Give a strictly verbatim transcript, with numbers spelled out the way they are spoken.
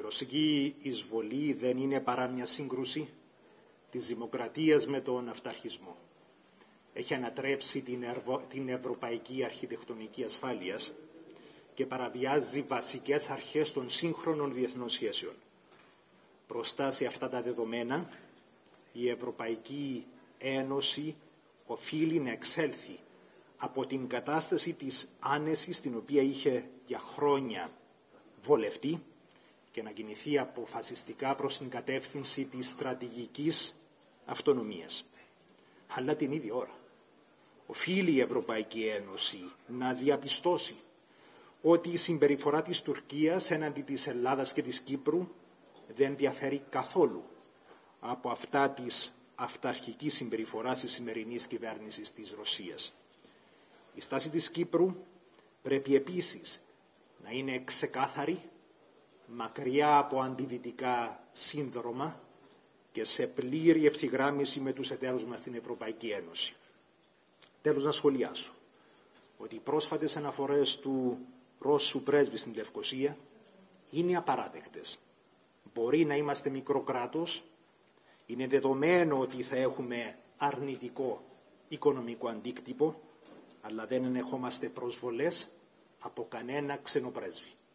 ρωσική εισβολή δεν είναι παρά μια σύγκρουση της δημοκρατίας με τον αυταρχισμό. Έχει ανατρέψει την, ερβο... την ευρωπαϊκή αρχιτεκτονική ασφάλειας και παραβιάζει βασικές αρχές των σύγχρονων διεθνών σχέσεων. Μπροστά σε αυτά τα δεδομένα, η Ευρωπαϊκή Ένωση οφείλει να εξέλθει από την κατάσταση της άνεσης την οποία είχε για χρόνια βολευτεί και να κινηθεί αποφασιστικά προς την κατεύθυνση της στρατηγικής αυτονομίας. Αλλά την ίδια ώρα οφείλει η Ευρωπαϊκή Ένωση να διαπιστώσει ότι η συμπεριφορά της Τουρκίας έναντι της Ελλάδας και της Κύπρου δεν διαφέρει καθόλου από αυτά της αυταρχικής συμπεριφοράς της σημερινής κυβέρνησης της Ρωσίας. Η στάση της Κύπρου πρέπει επίσης να είναι ξεκάθαρη, μακριά από αντιδυτικά σύνδρομα και σε πλήρη ευθυγράμμιση με τους εταίρους μας στην Ευρωπαϊκή Ένωση. Τέλος, να σχολιάσω ότι οι πρόσφατες αναφορές του Ρώσου πρέσβη στην Λευκοσία είναι απαράδεκτες. Μπορεί να είμαστε μικρό κράτος, είναι δεδομένο ότι θα έχουμε αρνητικό οικονομικό αντίκτυπο, αλλά δεν ενεχόμαστε προσβολές από κανένα ξενοπρέσβη.